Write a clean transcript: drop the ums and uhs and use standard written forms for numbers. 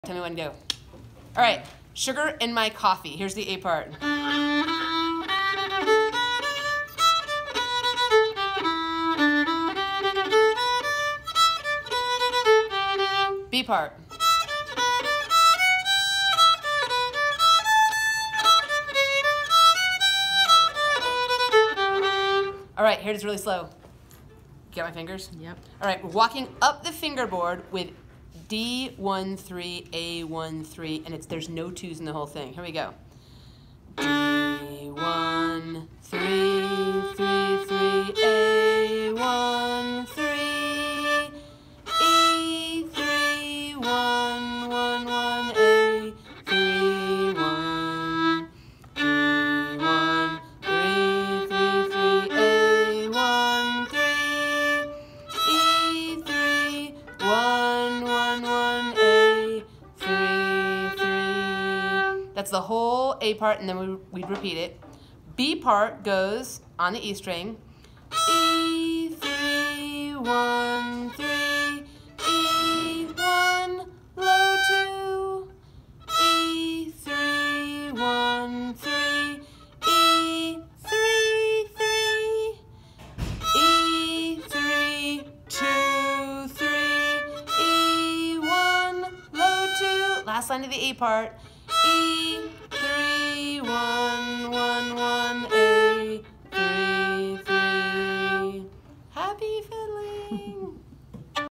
Tell me when to go. All right, sugar in my coffee. Here's the A part. B part. All right, here it is really slow. Get my fingers? Yep. All right, we're walking up the fingerboard with D1, 3, A1, 3, and there's no twos in the whole thing. Here we go. D1, 3, 3, 3, A1, 3, E3, 1, 1, 1, A, 3, 1, D1, 3, 3, 3, A1, 3, E3, 1, 1, 1, A, 3, 3. That's the whole A part, and then we'd repeat it. B part goes on the E string. E3, 1, 3, E1, low 2, E3, 1, 3, E3, 3, E3, 2, 3, E1, low 2. Last line of the A part. E3, 1, 1, 1,